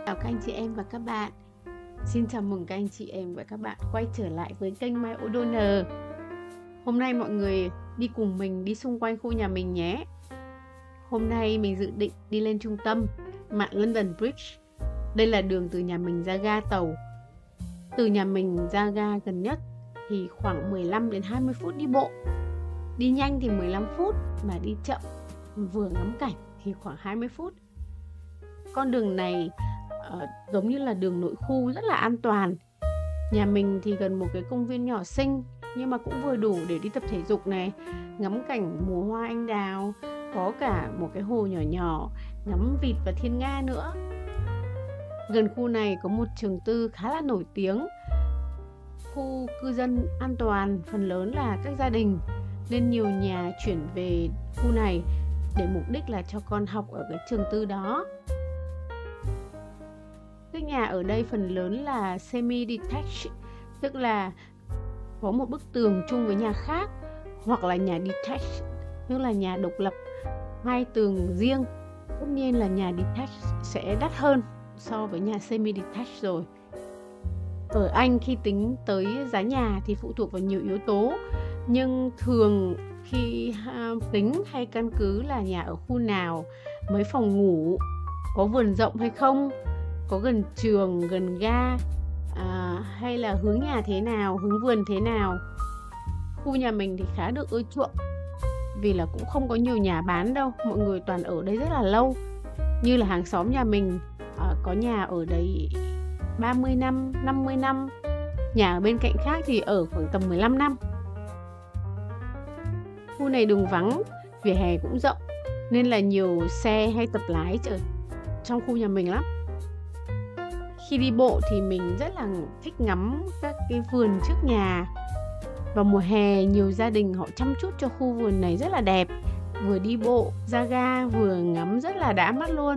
Chào các anh chị em và các bạn. Xin chào mừng các anh chị em và các bạn quay trở lại với kênh My O'Donnell. Hôm nay mọi người đi cùng mình đi xung quanh khu nhà mình nhé. Hôm nay mình dự định đi lên trung tâm, mạn London Bridge. Đây là đường từ nhà mình ra ga tàu. Từ nhà mình ra ga gần nhất thì khoảng 15 đến 20 phút đi bộ. Đi nhanh thì 15 phút, mà đi chậm vừa ngắm cảnh thì khoảng 20 phút. Con đường này giống như là đường nội khu, rất là an toàn. Nhà mình thì gần một cái công viên nhỏ xinh, nhưng mà cũng vừa đủ để đi tập thể dục này, ngắm cảnh mùa hoa anh đào, có cả một cái hồ nhỏ nhỏ, ngắm vịt và thiên nga nữa. Gần khu này có một trường tư khá là nổi tiếng. Khu cư dân an toàn, phần lớn là các gia đình, nên nhiều nhà chuyển về khu này để mục đích là cho con học ở cái trường tư đó. Các nhà ở đây phần lớn là semi-detached, tức là có một bức tường chung với nhà khác, hoặc là nhà detached, tức là nhà độc lập, hai tường riêng. Tất nhiên là nhà detached sẽ đắt hơn so với nhà semi-detached rồi. Ở Anh khi tính tới giá nhà thì phụ thuộc vào nhiều yếu tố, nhưng thường khi tính hay căn cứ là nhà ở khu nào, mấy phòng ngủ, có vườn rộng hay không, có gần trường, gần ga, hay là hướng nhà thế nào, hướng vườn thế nào. Khu nhà mình thì khá được ưa chuộng, vì là cũng không có nhiều nhà bán đâu, mọi người toàn ở đây rất là lâu. Như là hàng xóm nhà mình có nhà ở đấy 30 năm, 50 năm. Nhà ở bên cạnh khác thì ở khoảng tầm 15 năm. Khu này đường vắng, vỉa hè cũng rộng, nên là nhiều xe hay tập lái trong khu nhà mình lắm. Khi đi bộ thì mình rất là thích ngắm các cái vườn trước nhà. Vào mùa hè nhiều gia đình họ chăm chút cho khu vườn này rất là đẹp. Vừa đi bộ ra ga vừa ngắm rất là đã mắt luôn.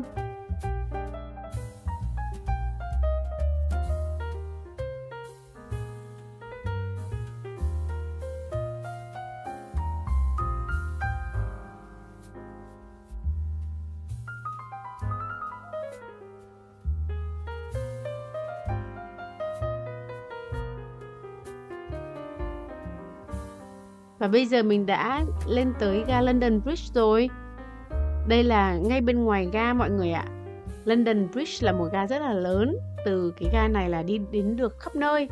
Và bây giờ mình đã lên tới ga London Bridge rồi. Đây là ngay bên ngoài ga mọi người ạ. London Bridge là một ga rất là lớn. Từ cái ga này là đi đến được khắp nơi.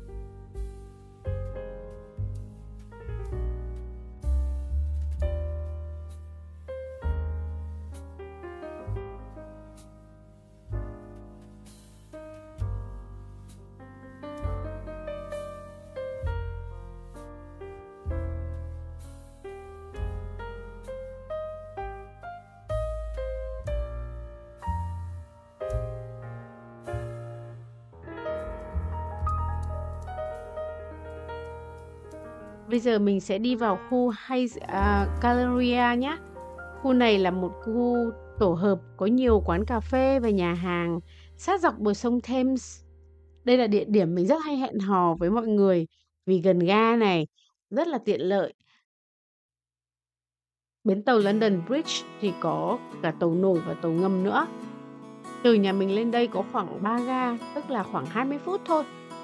Bây giờ mình sẽ đi vào khu Galleria nhé. Khu này là một khu tổ hợp có nhiều quán cà phê và nhà hàng sát dọc bờ sông Thames. Đây là địa điểm mình rất hay hẹn hò với mọi người vì gần ga này, rất là tiện lợi. Bến tàu London Bridge thì có cả tàu nổi và tàu ngầm nữa. Từ nhà mình lên đây có khoảng 3 ga, tức là khoảng 20 phút thôi.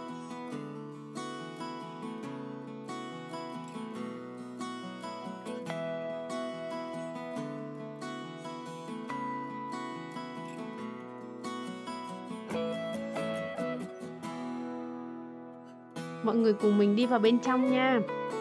Mọi người cùng mình đi vào bên trong nha.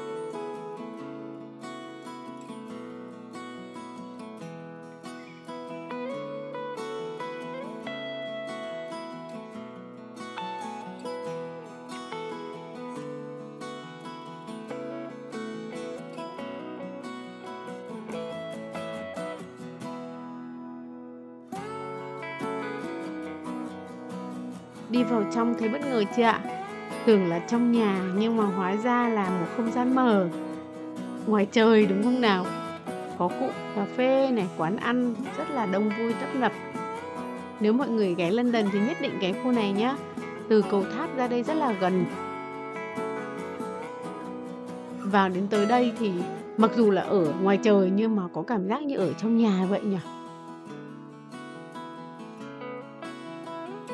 Đi vào trong thấy bất ngờ chưa ạ? Tưởng là trong nhà nhưng mà hóa ra là một không gian mở ngoài trời, đúng không nào? Có cụ cà phê này, quán ăn rất là đông vui tấp nập. Nếu mọi người ghé London thì nhất định ghé khu này nhé. Từ cầu tháp ra đây rất là gần. Vào đến tới đây thì mặc dù là ở ngoài trời nhưng mà có cảm giác như ở trong nhà vậy nhỉ.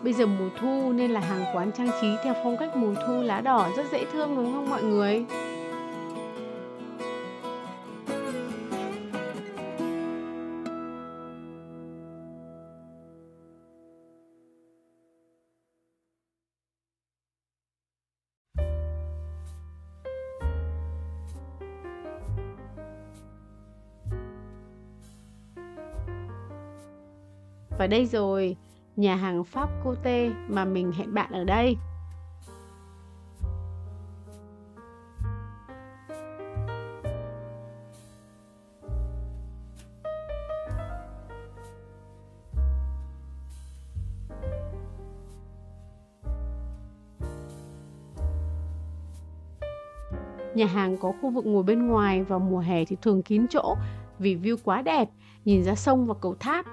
Bây giờ mùa thu nên là hàng quán trang trí theo phong cách mùa thu lá đỏ rất dễ thương đúng không mọi người? Và đây rồi, nhà hàng Pháp Côté mà mình hẹn bạn ở đây. Nhà hàng có khu vực ngồi bên ngoài, vào mùa hè thì thường kín chỗ vì view quá đẹp, nhìn ra sông và cầu tháp.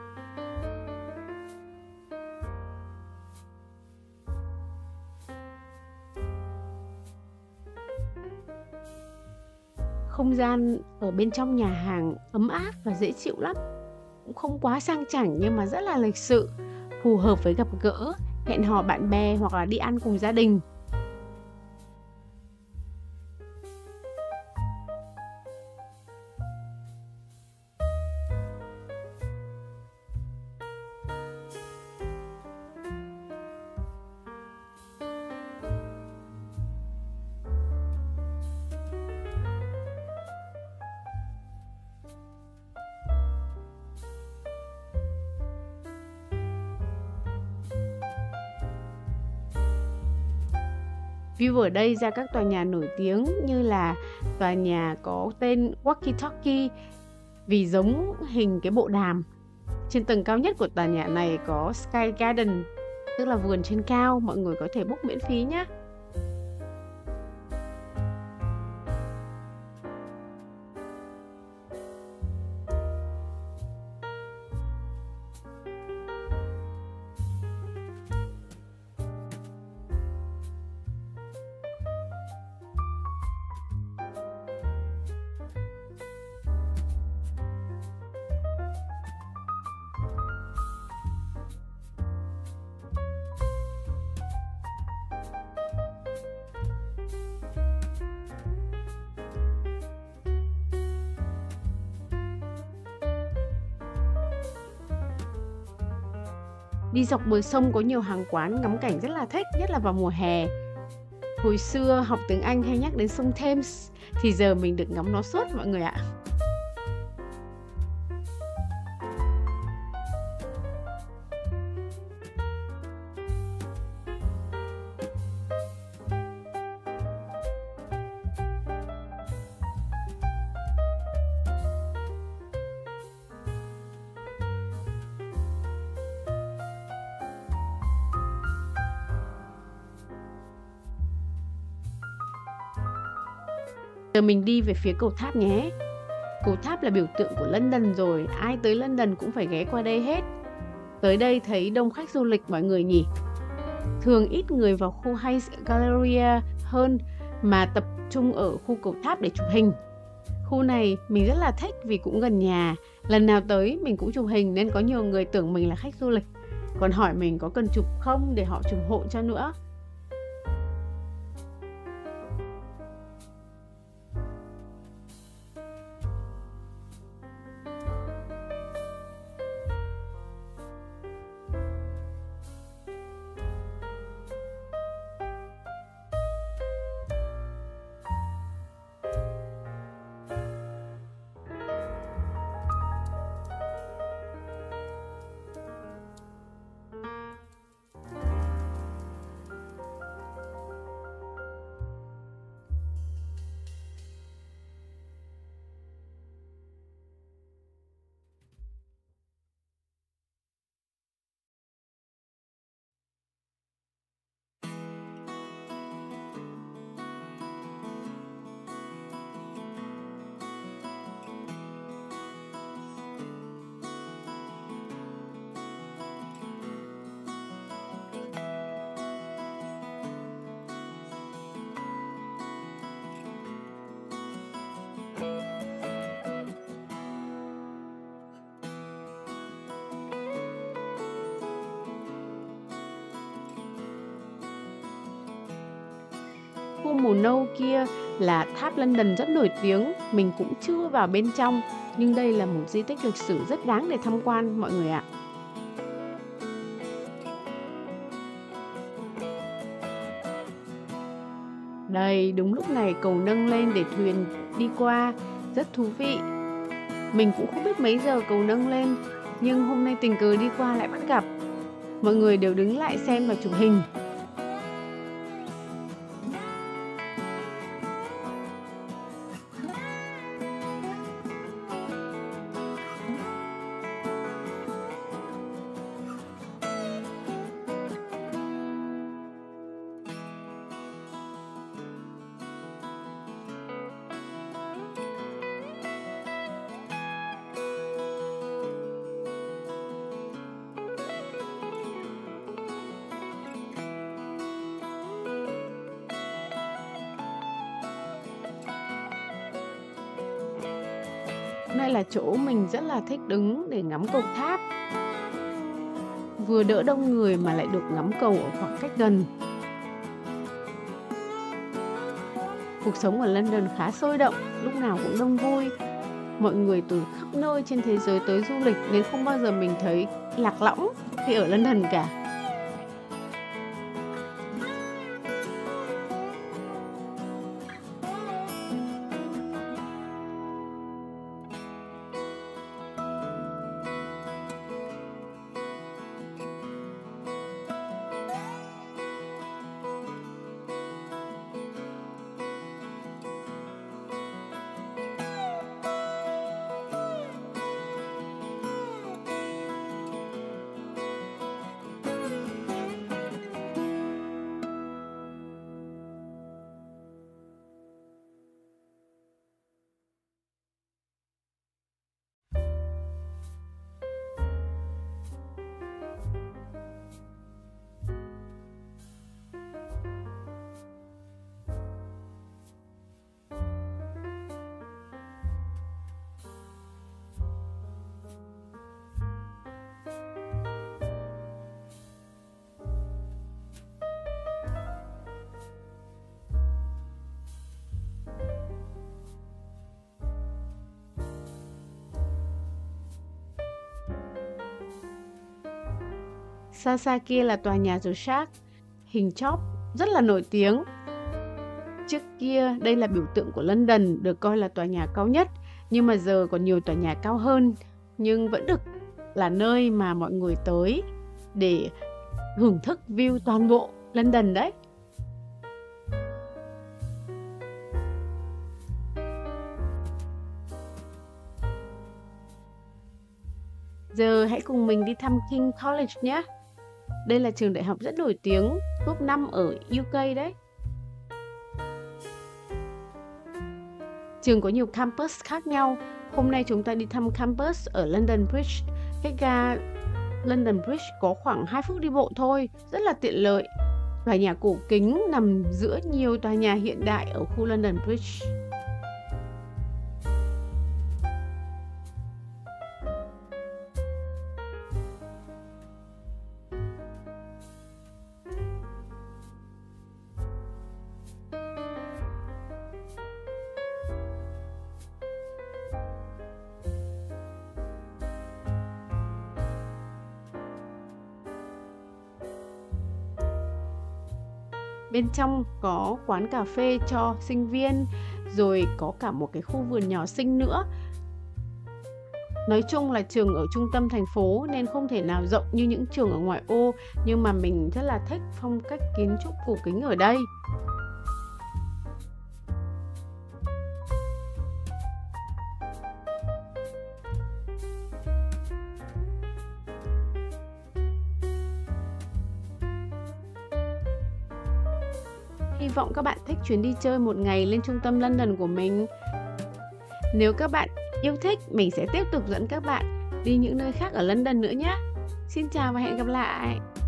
Không gian ở bên trong nhà hàng ấm áp và dễ chịu lắm. Cũng không quá sang chảnh nhưng mà rất là lịch sự, phù hợp với gặp gỡ, hẹn hò bạn bè hoặc là đi ăn cùng gia đình. View ở đây ra các tòa nhà nổi tiếng như là tòa nhà có tên Walkie Talkie vì giống hình cái bộ đàm. Trên tầng cao nhất của tòa nhà này có Sky Garden, tức là vườn trên cao, mọi người có thể book miễn phí nhé. Đi dọc bờ sông có nhiều hàng quán ngắm cảnh rất là thích, nhất là vào mùa hè. Hồi xưa học tiếng Anh hay nhắc đến sông Thames thì giờ mình được ngắm nó suốt mọi người ạ. Giờ mình đi về phía cầu tháp nhé. Cầu tháp là biểu tượng của London rồi, ai tới London cũng phải ghé qua đây hết. Tới đây thấy đông khách du lịch mọi người nhỉ? Thường ít người vào khu Hayes Galleria hơn mà tập trung ở khu cầu tháp để chụp hình. Khu này mình rất là thích vì cũng gần nhà. Lần nào tới mình cũng chụp hình nên có nhiều người tưởng mình là khách du lịch, còn hỏi mình có cần chụp không để họ chụp hộ cho nữa. khu màu nâu kia là tháp London rất nổi tiếng, mình cũng chưa vào bên trong, nhưng đây là một di tích lịch sử rất đáng để tham quan mọi người ạ. Đây, đúng lúc này cầu nâng lên để thuyền đi qua, rất thú vị. Mình cũng không biết mấy giờ cầu nâng lên, nhưng hôm nay tình cờ đi qua lại bắt gặp. Mọi người đều đứng lại xem và chụp hình. Đây là chỗ mình rất là thích đứng để ngắm cầu tháp. Vừa đỡ đông người mà lại được ngắm cầu ở khoảng cách gần. Cuộc sống ở London khá sôi động, lúc nào cũng đông vui. Mọi người từ khắp nơi trên thế giới tới du lịch nên không bao giờ mình thấy lạc lõng khi ở London cả. Xa xa kia là tòa nhà The Shard, hình chóp rất là nổi tiếng. Trước kia đây là biểu tượng của London, được coi là tòa nhà cao nhất, nhưng mà giờ còn nhiều tòa nhà cao hơn, nhưng vẫn được là nơi mà mọi người tới để thưởng thức view toàn bộ London đấy. Giờ hãy cùng mình đi thăm King College nhé. Đây là trường đại học rất nổi tiếng, top 5 ở UK đấy. Trường có nhiều campus khác nhau. Hôm nay chúng ta đi thăm campus ở London Bridge. Cách ga London Bridge có khoảng 2 phút đi bộ thôi, rất là tiện lợi. Tòa nhà cổ kính nằm giữa nhiều tòa nhà hiện đại ở khu London Bridge. Bên trong có quán cà phê cho sinh viên, rồi có cả một cái khu vườn nhỏ xinh nữa. Nói chung là trường ở trung tâm thành phố nên không thể nào rộng như những trường ở ngoại ô, nhưng mà mình rất là thích phong cách kiến trúc cổ kính ở đây. Hy vọng các bạn thích chuyến đi chơi một ngày lên trung tâm London của mình. Nếu các bạn yêu thích, mình sẽ tiếp tục dẫn các bạn đi những nơi khác ở London nữa nhé. Xin chào và hẹn gặp lại.